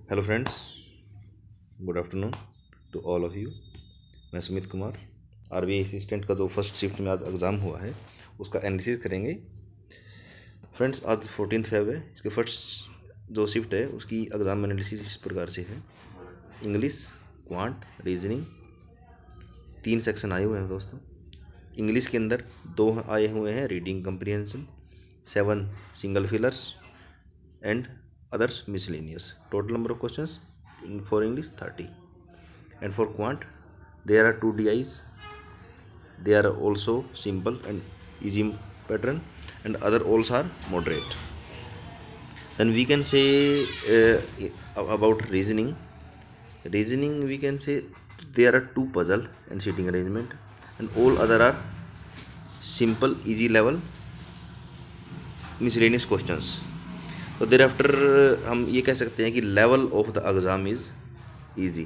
Hello friends, good afternoon to all of you. मैं Sumit Kumar, RBI assistant का जो first shift में आज एग्ज़ाम हुआ है उसका एनालिसिस करेंगे। फ्रेंड्स, आज 14 फेब है। इसके फर्स्ट जो शिफ्ट है उसकी एग्ज़ाम एनालिसिस इस प्रकार से है। इंग्लिश, क्वांट, रीजनिंग, 3 सेक्शन आए हुए हैं दोस्तों। इंग्लिश के अंदर 2 आए हुए हैं, reading comprehension, 7 single fillers and others miscellaneous. Total number of questions for English 30. And for quant there are 2 DIs. They are also simple and easy pattern, and other also are moderate. Then we can say about reasoning. Reasoning we can say there are 2 puzzle and sitting arrangement, and all other are simple easy level miscellaneous questions. तो there after हम ये कह सकते हैं कि level of the exam is easy.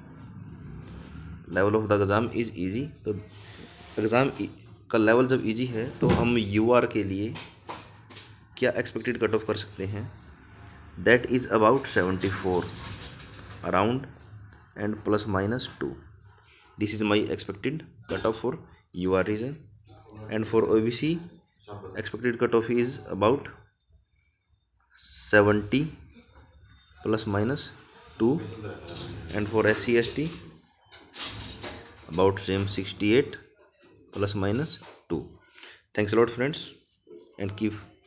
Level of the exam is easy. तो exam का level जब ईजी है तो हम यूआर के लिए क्या एक्सपेक्टेड कट ऑफ कर सकते हैं? That is about 74 around and ±2। This is my expected cut off for UR region. And for OBC expected cut off is about 70 ±2, and for SC ST about same 68 ±2. Thanks a lot friends, and keep